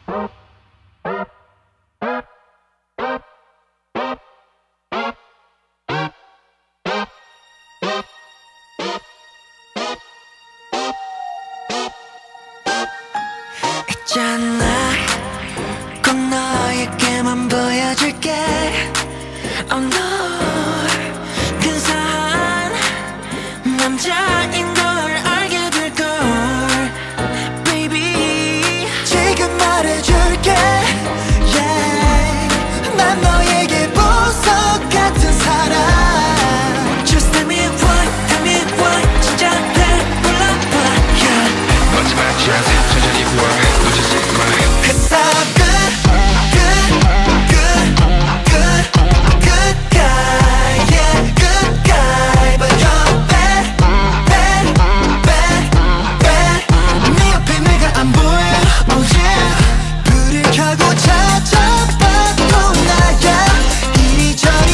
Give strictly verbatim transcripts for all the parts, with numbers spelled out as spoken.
있잖아, 꼭 너에게만 보여줄게. Oh no, 근사한 남자인 걸 알게 될걸. Baby, 지금 말해줄게. Yeah, 난 너에게 보석 같은 사람. Just tell me why, tell me why. 진짜 배불러봐. Yeah, 마지막 chance, 천천히 부어. 놓치지 마. Cause I'm good, good, good, good, good guy. Yeah, good guy. But you're bad, bad, bad, bad. 네 옆에 내가 안 보여. Oh yeah. 불을 켜고 찾아봐도 나야. 이리저리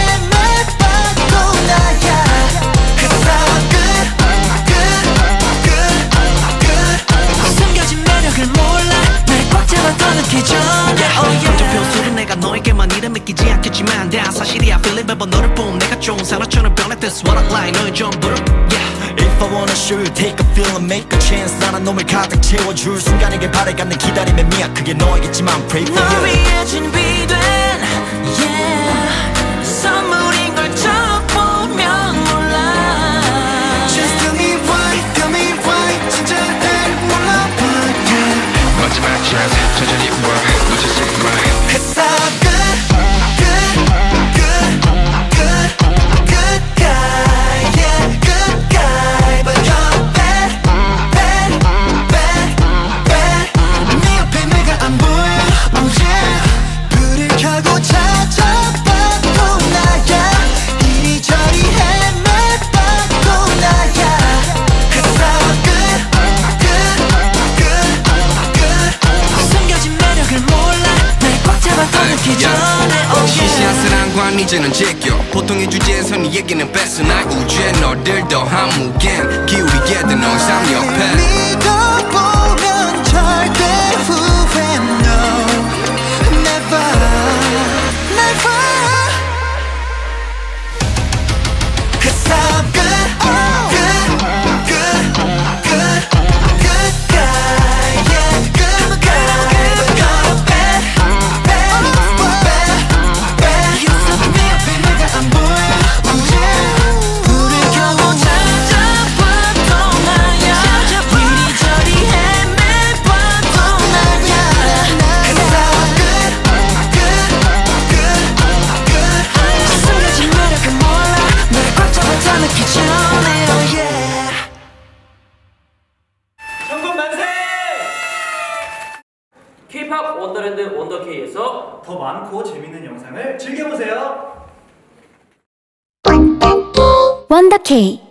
헤매봐도 나야. Cause I'm good, good, good, good. 숨겨진 매력을 몰라. 날 꽉 잡아 더 늦기 전에. Oh yeah. 감정 표수로 내가 너에게만 이래 믿기지 않겠지만 다 사실이야. feel it 매번 너를 본 내가 좋은 사람처럼 변해. That's what I like. 너의 전부를 yeah. If I wanna show you, take a feel and make a chance. 나란 놈을 가득 채워줄 순간에게 바래가는 기다림의 미약. 그게 너이겠지만 pray for 널 you. 위해 준비된 yeah, 선물인 걸 적보면 몰라. Just tell me why, tell me why. 진짜 날 몰라봐. Yeah. 마지막 chance, 천천히 부어. 놓치지 마. Cause I'm good, good, good, good, good guy. Yeah, good guy. But you're bad, bad, bad, bad. 네 옆에 내가 안 보여. Oh yeah. 불을 켜고 찾아봐도 나야. 이리저리 헤매봐도 나야. Cause I'm good, good, good, good. 숨겨진 매력을 몰라. 날 꽉 잡아 더 늦기 전에. Oh 시시한 yeah. 사랑과 이제는 제껴. 보통의 주제에서 네 얘기는 뺐어. 날 우주에 너를 더한 무게는 기울이게 된 너 삶 옆에. 믿어보면 절대 후회 no, never, never. Cause I'm good, good, good, good, good guy. Yeah, good guy. But you're bad, bad, bad, bad. 네 옆에 내가 안 보여. Oh yeah. 불을 켜고 찾아봐도 나야. 이리저리 헤매봐도 나야. Cause I'm good, good, good, good. 숨겨진 매력을 몰라. 널 꽉 잡아 더 늦기 전에. Oh yeah. 천군 만세! K-팝 원더랜드 원더K에서 더 많고 재밌는 영상을 즐겨보세요. 원더K